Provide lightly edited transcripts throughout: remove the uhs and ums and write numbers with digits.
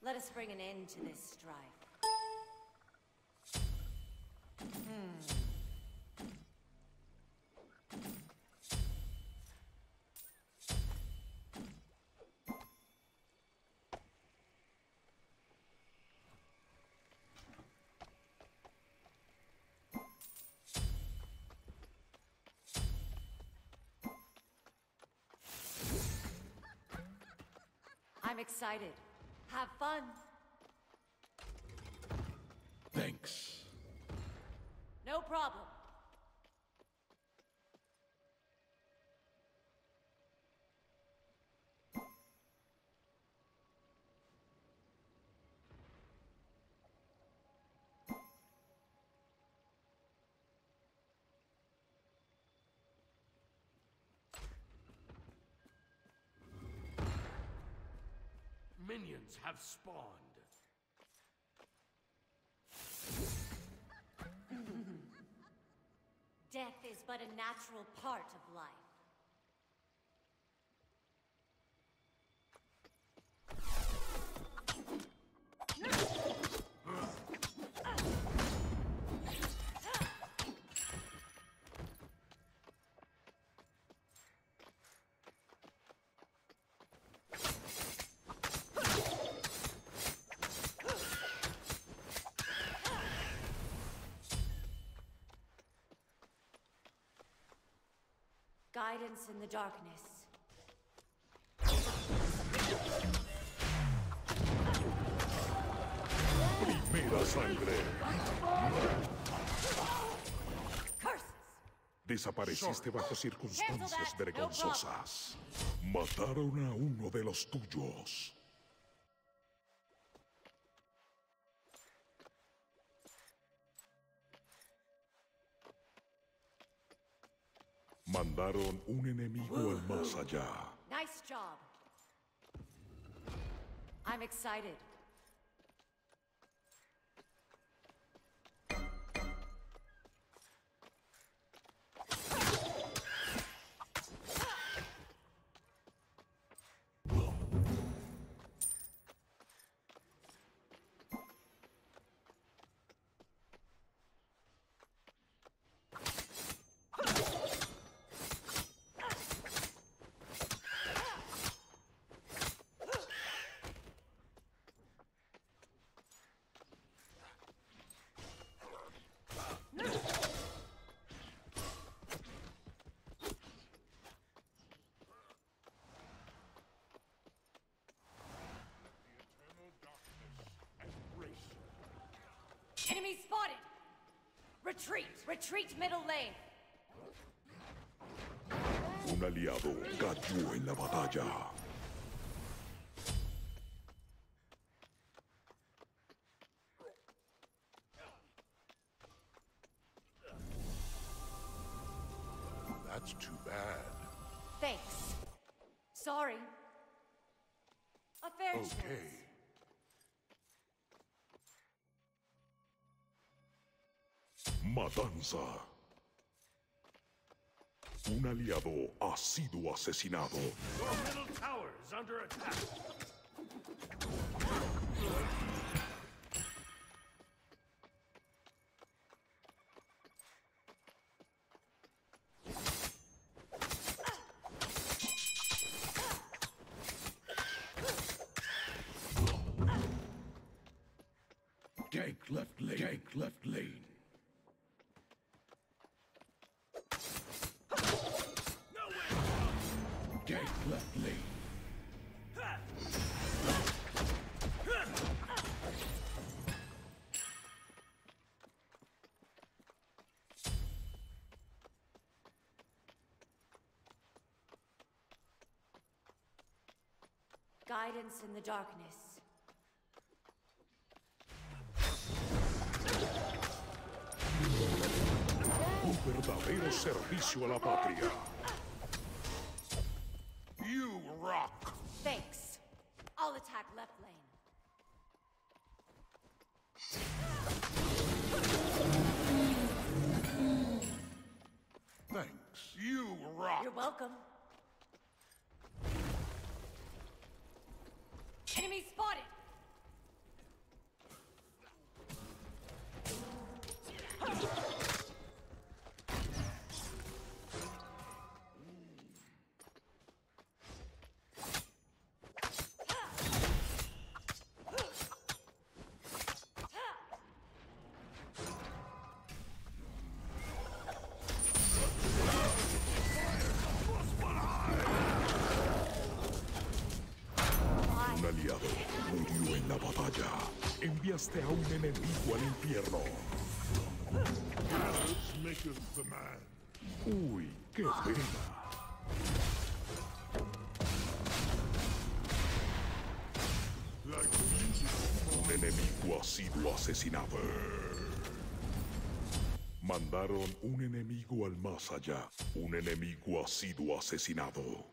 Let us bring an end to this strife. I'm excited. Have fun. Thanks. No problem. Minions have spawned. Death is but a natural part of life. Guidance in the darkness. Primera sangre. Curses! Desapareciste bajo circunstancias vergonzosas. Mataron a uno de los tuyos. Mandaron un enemigo al más allá. Nice job. I'm excited. Enemy spotted! Retreat! Retreat middle lane! Un aliado cayó en la batalla. That's too bad. Thanks. Sorry. A fair choice. Okay. Matanza. Un aliado ha sido asesinado. Your middle tower is under attack. Gank left lane. Gank left lane. Gank left lane. Guidance in the darkness. Un verdadero servicio a la patria. You rock! Thanks. I'll attack left lane. Thanks. You rock! You're welcome. Enemy spotted! Enviaste a un enemigo al infierno. Balance maketh the man. Uy, qué pena. Like music. Un enemigo ha sido asesinado. Mandaron un enemigo al más allá. Un enemigo ha sido asesinado.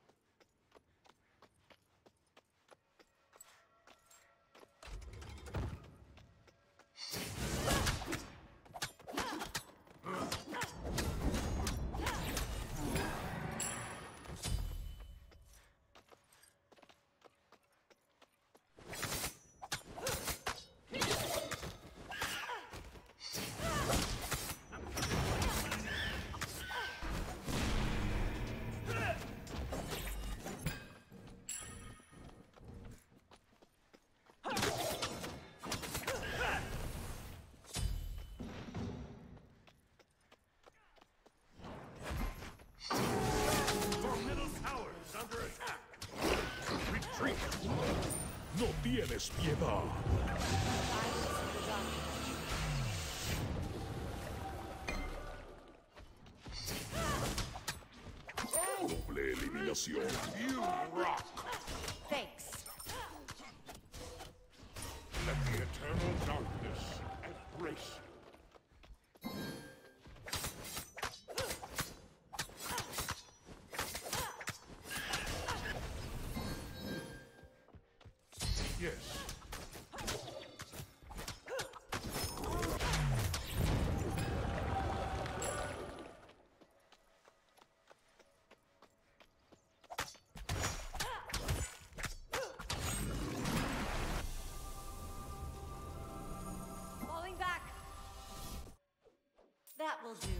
Your middle tower is under attack. Retreat. No tienes piedad. Doble eliminación. You rock. Thanks. Let the eternal darkness embrace you. Yes. Falling back. That will do.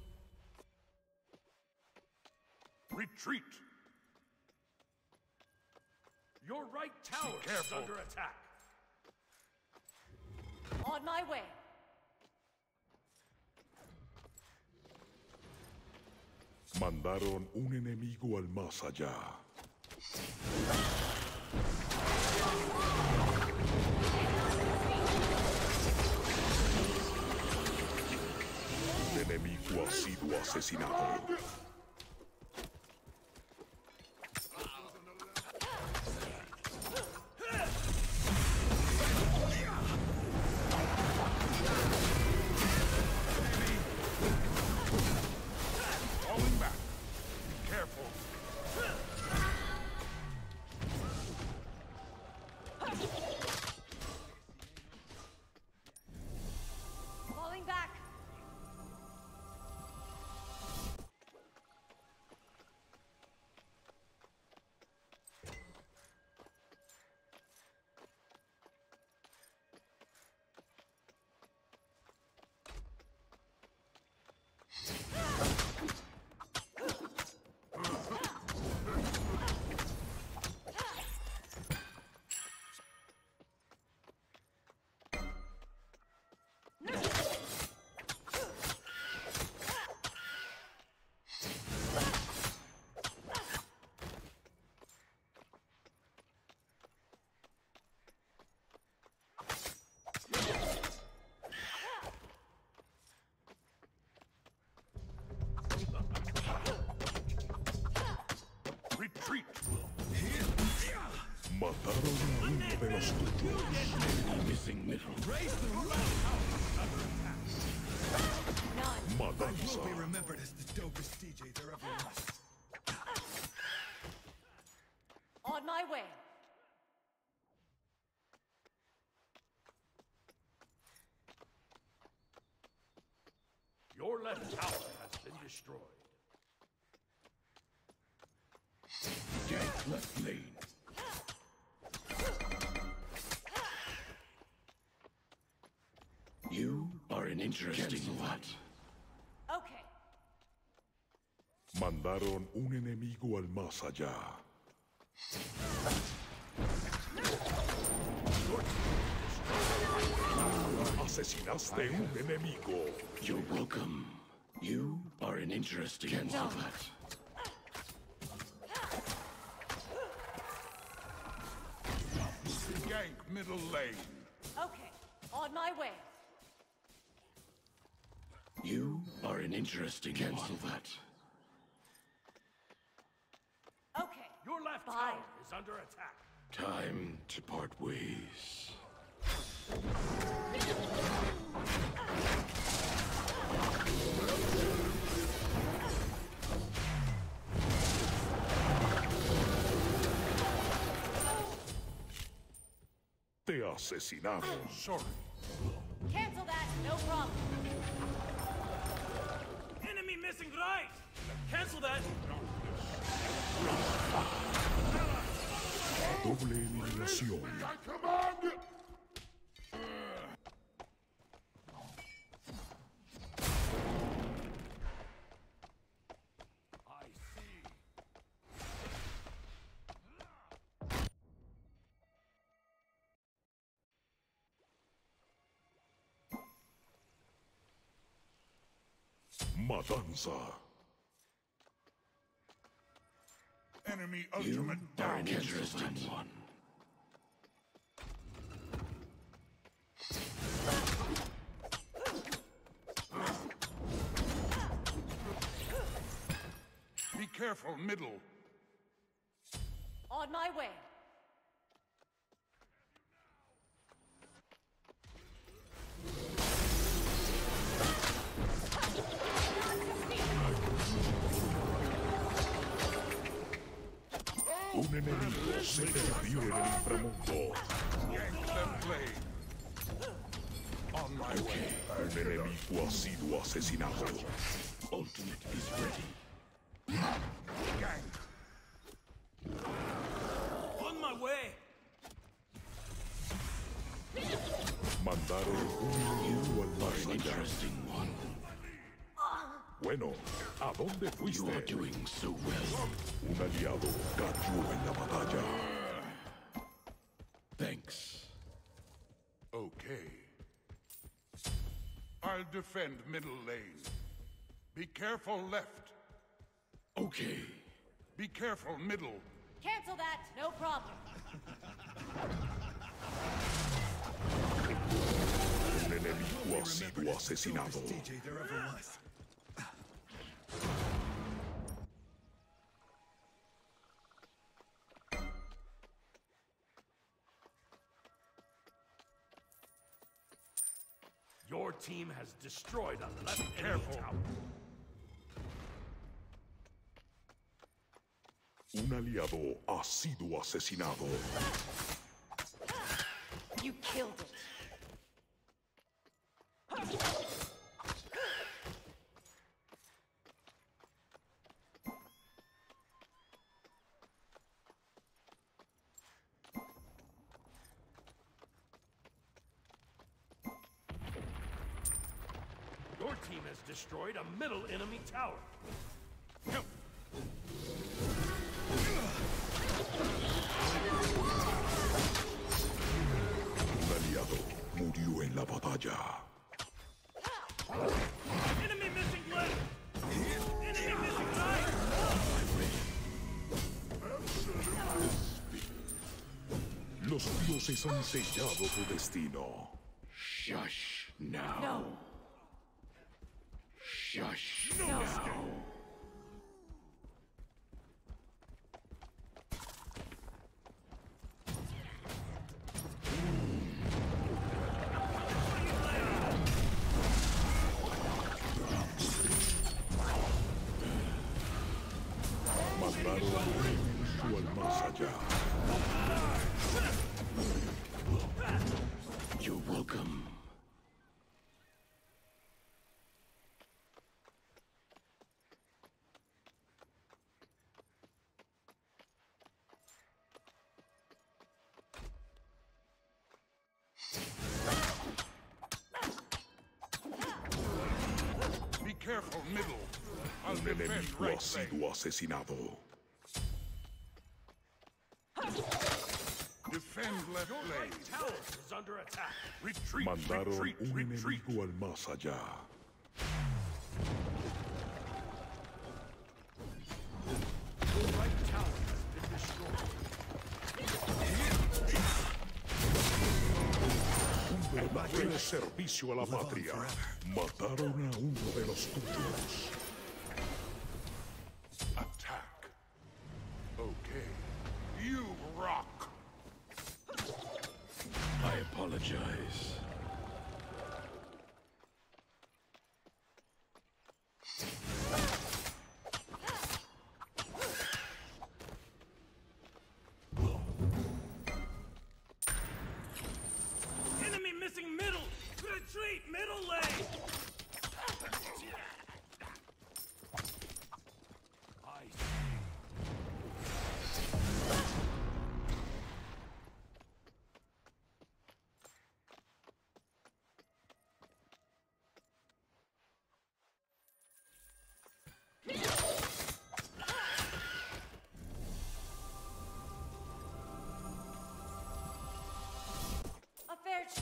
Retreat. Your right tower is careful. under attack. On my way. Mandaron un enemigo al más allá. Un enemigo ha sido asesinado. Falling back. Be careful. Falling back. Retreat. Mataron a uno de los tuyos. Missing middle. None. Matanza. Be remembered as the dopest DJ there ever was. On my way. Your left tower has been destroyed. Gank left lane. You are an interesting one. Okay. Mandaron un enemigo al más allá. Asesinaste un enemigo. You're welcome. You are an interesting one. Gank middle lane. Okay. On my way. You are an interesting Cancel that. Okay. Your left Bye. tower is under attack. Time to part ways. Te asesinado. Sorry. Cancel that. No problem. Enemy missing right! Cancel that! Doble eliminación. I command! I see. Matanza. Enemy You ultimate are down. an interesting one. Be careful, middle. On my way. Un enemigo se perdió en el inframundo. Yank them blade. On my way. Un enemigo ha sido asesinado. Ultimate is ready. Gank. On my way! Mandaron un enemigo al más An allá. interesting one. Bueno, ¿a dónde You are fuiste? doing so well. Un aliado cayó en la batalla. Thanks. Okay. I'll defend middle lane. Be careful left. Okay. Be careful middle. Cancel that. No problem. Un enemigo ha sido asesinado. DJ there ever was. Your team has destroyed a left enemy Careful. tower. Un aliado ha sido asesinado. You killed it. Your team has destroyed a middle enemy tower. Un aliado murió en la batalla. Enemy missing left! Enemy missing right! Los dioses han sellado tu destino. Shush now. No. Shush No. now. Mandaron un enemigo al más allá. You're welcome. Be careful middle. I'll Un defend enemigo ha right lane. sido asesinado. Defend left Your lane. right tower is under attack. Retreat, Mandaron retreat, un retreat. enemigo al más allá. Your right tower has been destroyed. Un El servicio a la patria. Mataron a uno de los tuyos. Attack. Okay. You rock. I apologize. Enemy missing middle! Retreat, middle lane! I A fair choice.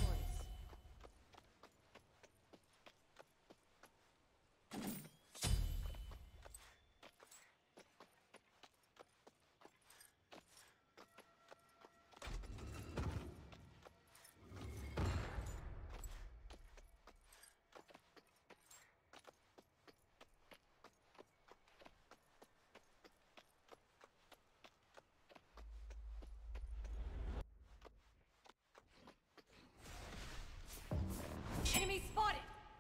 Enemy spotted!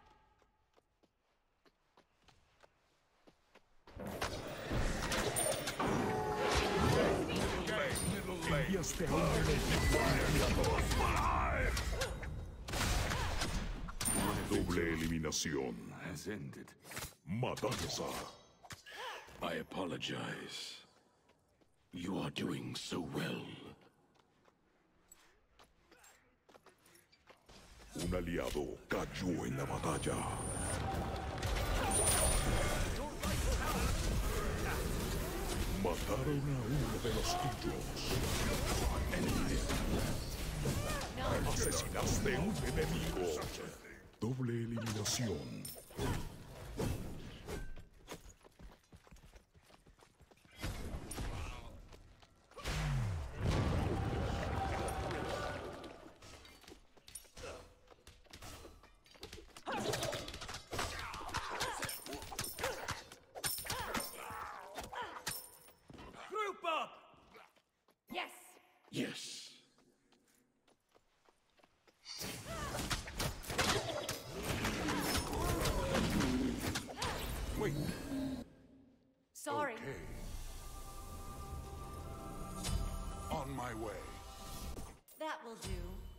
Middle lane. Enviaste a un enemigo. Doble eliminación. Has ended. Matanza. I apologize. You are doing so well. Un aliado cayó en la batalla. Mataron a uno de los tuyos. Asesinaste a un enemigo. Doble eliminación. Group up! Yes! Yes. Wait. Sorry. Okay. On my way. That will do.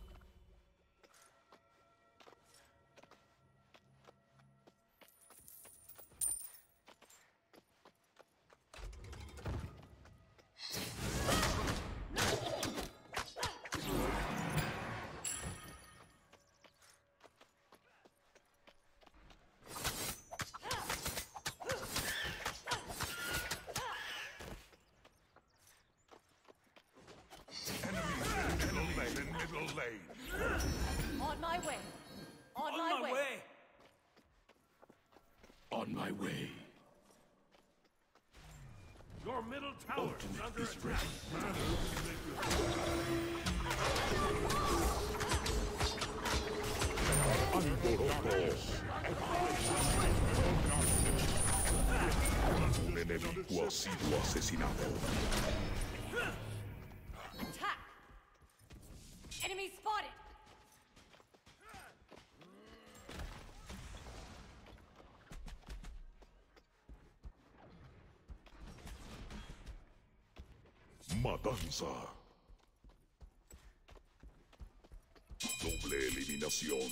Enemy in middle lane. On my way. On, On my, my way. way! On my way. Your middle tower is Ultimate under is attack. ready. Alboroto. Un enemigo ha sido asesinado. Attack! Enemy spotted! Matanza. Doble eliminación.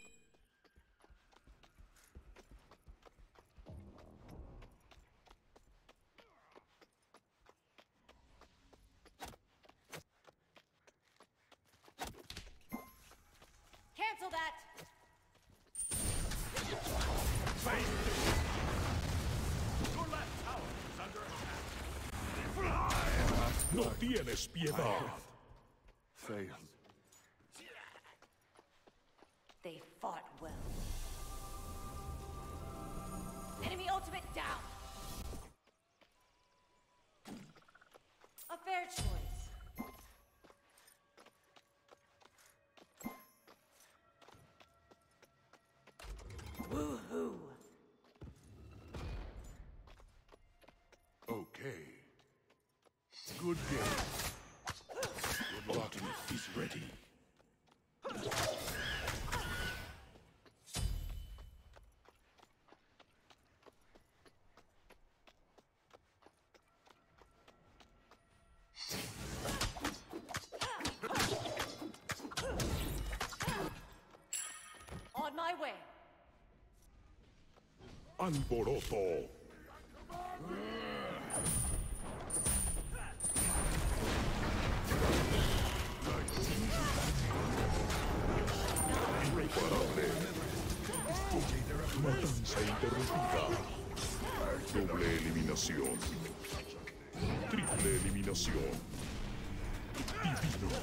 Cancel that! Your left tower is under attack. No tienes piedad. Failed. They fought well. Enemy ultimate down! A fair choice. Woohoo! Okay. Good game. Your ultimate is ready. On my way. Alboroto. Imparable. Matanza interrumpida. Doble eliminación. Triple eliminación. Divino.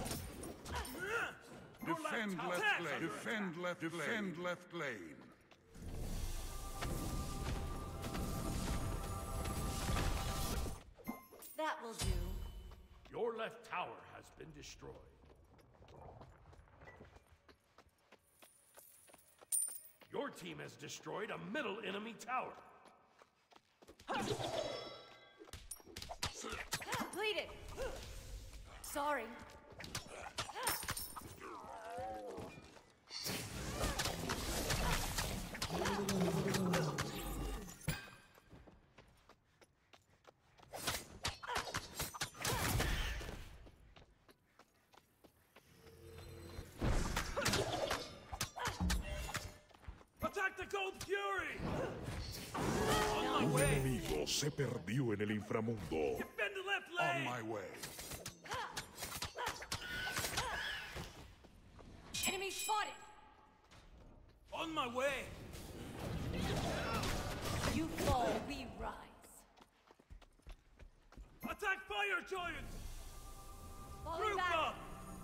Defend left lane. Defend left lane. That will do. Your left tower has been destroyed. Your team has destroyed a middle enemy tower. Completed. Sorry. Attack the Gold Fury! Un enemigo se perdió en el inframundo. Defend the left On lane! my way. Enemy spotted. On my way! You fall, we rise. Attack Fire Giant! Falling Group back. up!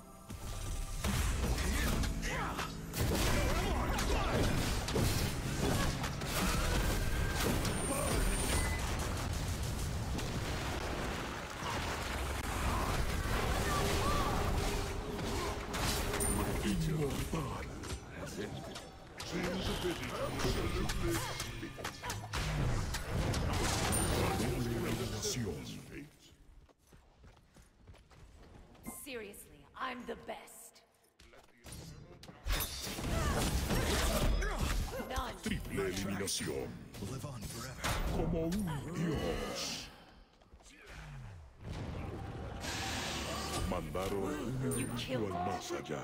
Inmortal. Eliminación. Seriously, I'm the best. None. Triple eliminación. Como un dios. Mandaron un enemigo al más allá.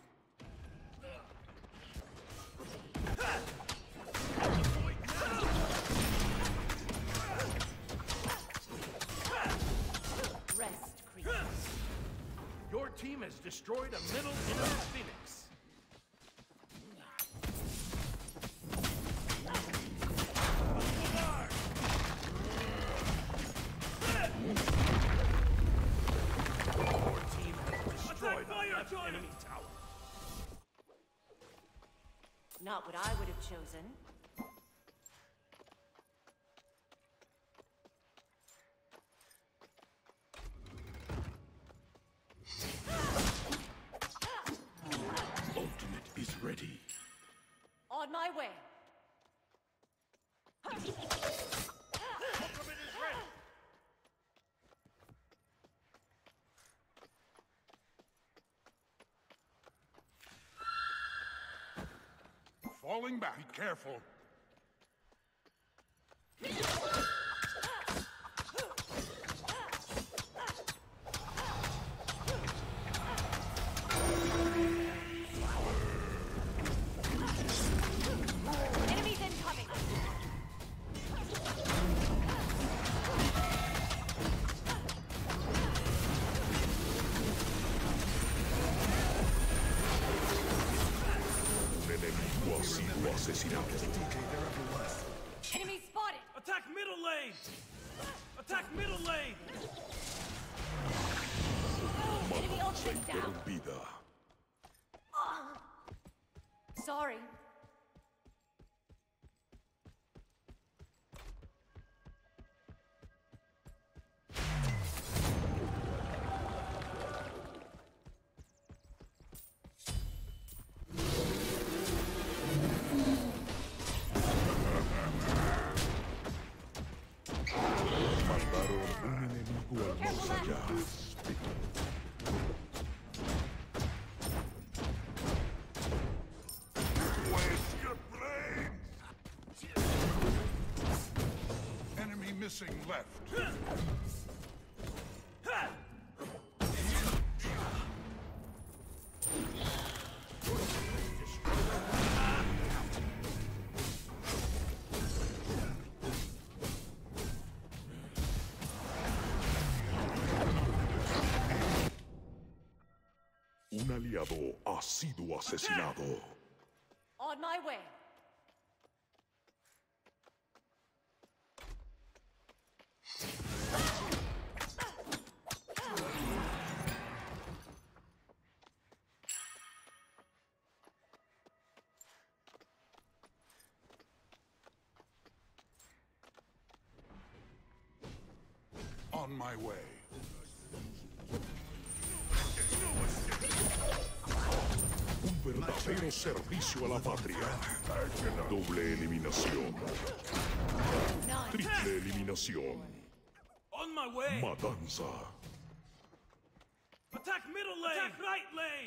Rest, creatures. Your team has destroyed a middle enemy Phoenix. Your team has destroyed Fire a left Giant! enemy tower. Not what I would have chosen. Ultimate is ready. On my way. Ultimate is ready! Falling back. Be careful. Enemies incoming. Un enemigo ha sido asesinado. Enemy spotted. Attack middle lane! Attack middle lane! Enemy Matanza ultimate down. interrumpida. Sorry. missing left. Un aliado ha sido asesinado. On my way. On my way. Un verdadero servicio a la patria. Doble eliminación. Triple eliminación. On my way. Matanza. Attack middle lane. Attack right lane.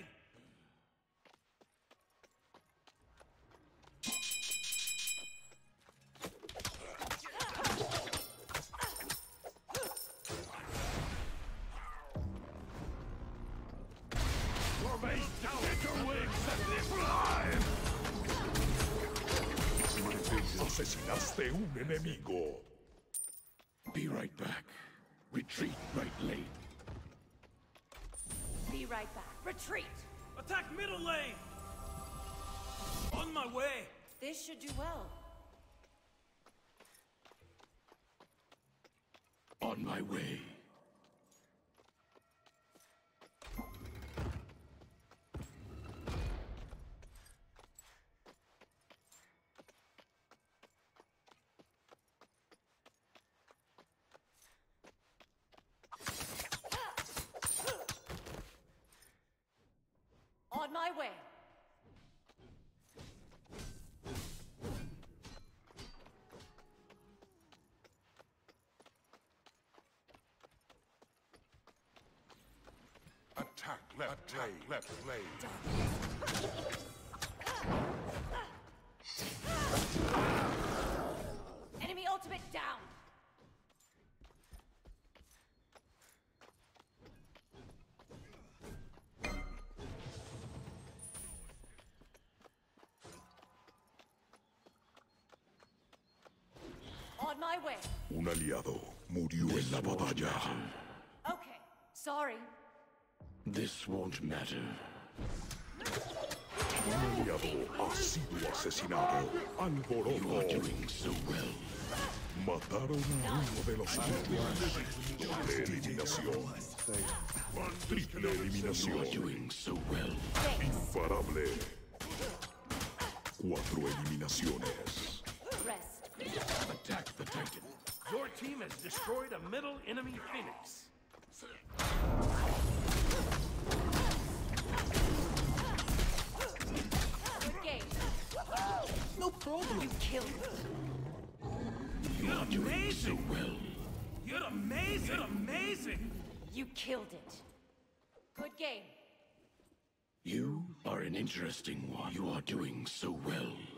Asesinaste un enemigo. Be right back. Retreat, right lane. Be right back. Retreat! Attack middle lane. On my way. This should do well. On my way. On my way. Attack left lane. Left lane. Enemy ultimate down. On my way. Un aliado murió en la batalla. Okay, sorry. This won't matter. Un aliado ha sido asesinado. You Alboroto. are doing so well. Mataron a uno de los suyos. Doble eliminación. Triple You are eliminación. doing so well. Imparable. 4 eliminaciones. Rest. Attack the Titan. Your team has destroyed a middle enemy Phoenix. Good game. No problem. You killed it. You are doing so well. You're amazing. You're amazing. You killed it. Good game. You are an interesting one. You are doing so well.